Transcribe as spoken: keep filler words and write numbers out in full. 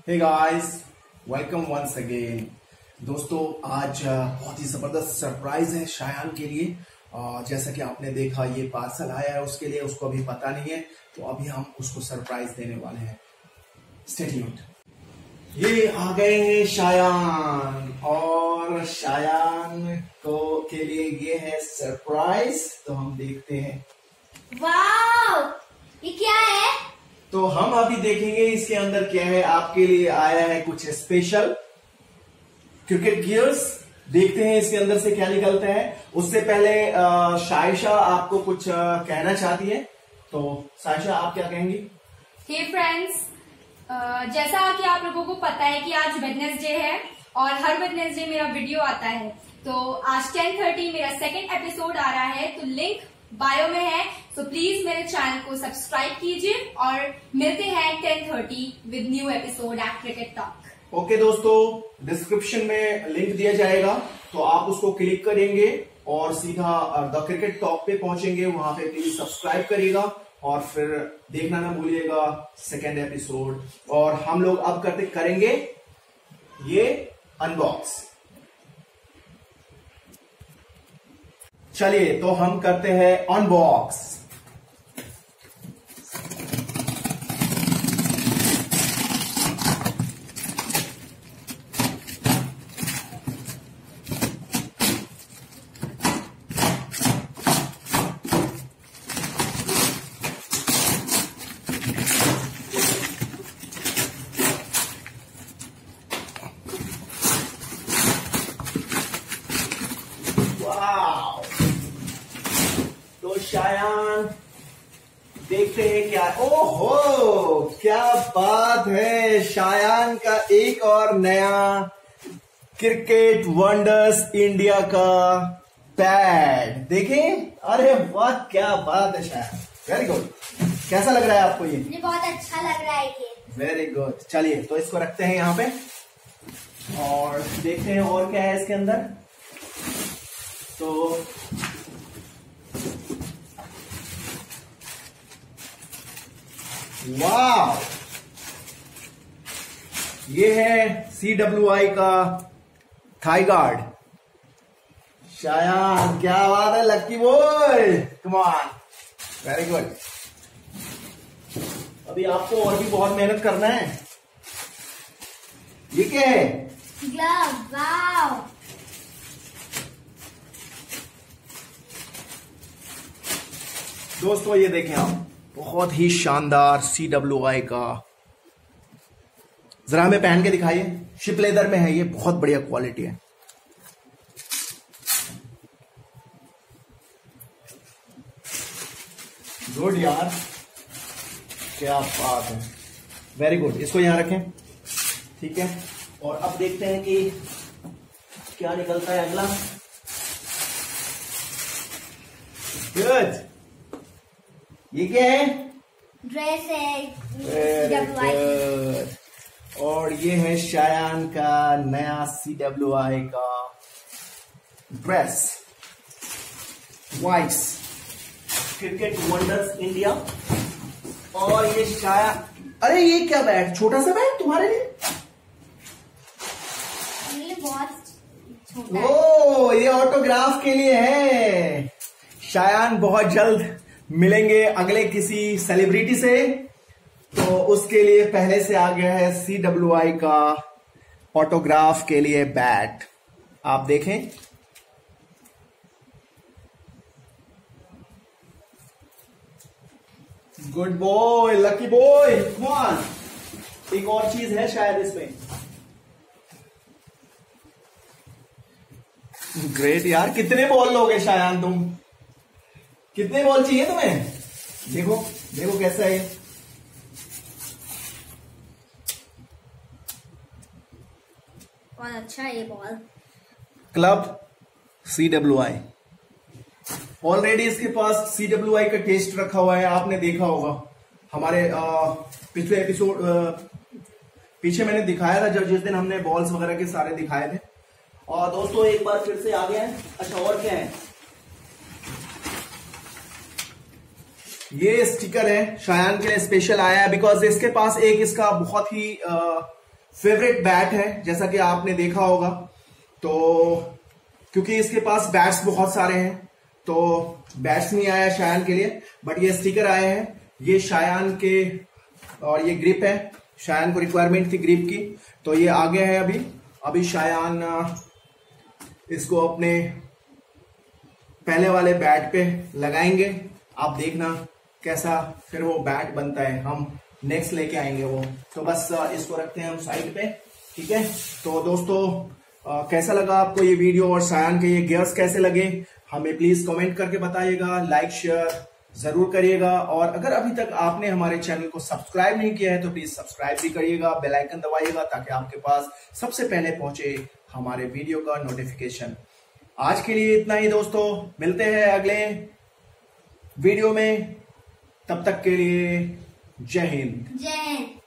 हे guys, welcome once again. दोस्तों, आज बहुत ही जबरदस्त सरप्राइज है शायान के लिए। uh, जैसा कि आपने देखा, ये पार्सल आया है उसके लिए, उसको अभी पता नहीं है, तो अभी हम उसको सरप्राइज देने वाले हैं। Stay tuned. ये आ गए हैं शायान, और शायान को के लिए ये है सरप्राइज। तो हम देखते हैं। वाव! ये क्या है? तो हम अभी देखेंगे इसके अंदर क्या है। आपके लिए आया है कुछ स्पेशल क्रिकेट गियर्स। देखते हैं इसके अंदर से क्या निकलता है। उससे पहले शायशा आपको कुछ कहना चाहती है, तो शायशा आप क्या कहेंगी? हे फ्रेंड्स, जैसा कि आप लोगों को पता है कि आज वेडनेसडे है और हर वेडनेसडे मेरा वीडियो आता है। तो आज टेन थर्टी मेरा सेकेंड एपिसोड आ रहा है, तो लिंक बायो में है। सो प्लीज मेरे चैनल को सब्सक्राइब कीजिए और मिलते हैं ten thirty with new episode at cricket talk. Okay दोस्तों, डिस्क्रिप्शन में लिंक दिया जाएगा, तो आप उसको क्लिक करेंगे और सीधा द क्रिकेट टॉक पे पहुंचेंगे। वहां पे प्लीज सब्सक्राइब करिएगा और फिर देखना ना भूलिएगा सेकेंड एपिसोड। और हम लोग अब करते करेंगे ये अनबॉक्स। चलिए, तो हम करते हैं अनबॉक्स। तो शायान, देखते हैं क्या। ओहो, क्या बात है! शायान का एक और नया क्रिकेट वंडर्स इंडिया का पैड देखें। अरे वाह, क्या बात है शायान, वेरी गुड। कैसा लग रहा है आपको ये? मुझे बहुत अच्छा लग रहा है ये। Very good. चलिए, तो इसको रखते हैं यहाँ पे और देखते हैं और क्या है इसके अंदर। तो वाह, ये है सी डब्ल्यू आई का थाई गार्ड। शायान, क्या बात है, lucky boy, come on, very good. अभी आपको और भी बहुत मेहनत करना है। ये क्या है? ग्लव। वाव! दोस्तों, ये देखें आप, बहुत ही शानदार सी डब्ल्यू आई का। जरा हमें पहन के दिखाइए। शिप लेदर में है ये, बहुत बढ़िया क्वालिटी है। गुड यार, क्या बात है, वेरी गुड। इसको यहां रखें, ठीक है। और अब देखते हैं कि क्या निकलता है अगला। गुड। ये क्या है? ड्रेस है। Very good. और ये है शायान का नया सी डब्ल्यू आई का dress, vice cricket wonders India. और ये शायान, अरे ये क्या बैग, छोटा सा बैग तुम्हारे लिए? मेरे लिए बहुत छोटा है। ओ, ये ऑटोग्राफ के लिए है। शायान बहुत जल्द मिलेंगे अगले किसी सेलिब्रिटी से, तो उसके लिए पहले से आ गया है सी डब्ल्यू आई का ऑटोग्राफ के लिए बैट। आप देखें, good boy, lucky boy, come on. एक और चीज है शायद इसमें। ग्रेट यार, कितने बॉल लोगे शायान तुम? कितने बॉल चाहिए तुम्हें? देखो देखो कैसा है। बहुत अच्छा है ये ball. Club C W I. Already इसके पास सी डब्ल्यू आई का टेस्ट रखा हुआ है, आपने देखा होगा हमारे आ, पिछले एपिसोड, पीछे मैंने दिखाया था जब जिस दिन हमने बॉल्स वगैरह के सारे दिखाए थे। और दोस्तों, एक बार फिर से आ गया है। अच्छा, और क्या है? ये स्टिकर है, शायान के लिए स्पेशल आया है, बिकॉज इसके पास एक इसका बहुत ही फेवरेट बैट है, जैसा कि आपने देखा होगा। तो क्योंकि इसके पास बैट्स बहुत सारे हैं तो बैट्स नहीं आया शायान के लिए, बट ये स्टिकर आए हैं। ये शायान के, और ये ग्रिप है, शायान को रिक्वायरमेंट थी ग्रिप की, तो ये आ गया है अभी। अभी शायान इसको अपने पहले वाले बैट पे लगाएंगे। आप देखना कैसा फिर वो बैट बनता है, हम नेक्स्ट लेके आएंगे वो। तो बस इसको रखते हैं हम साइड पे, ठीक है। तो दोस्तों आ, कैसा लगा आपको ये वीडियो और शायान के ये गियर्स कैसे लगे, हमें प्लीज कमेंट करके बताइएगा, लाइक शेयर जरूर करिएगा। और अगर अभी तक आपने हमारे चैनल को सब्सक्राइब नहीं किया है तो प्लीज सब्सक्राइब भी करिएगा, बेल आइकन दबाइएगा ताकि आपके पास सबसे पहले पहुंचे हमारे वीडियो का नोटिफिकेशन। आज के लिए इतना ही दोस्तों, मिलते हैं अगले वीडियो में, तब तक के लिए जय हिंद। जय हिंद।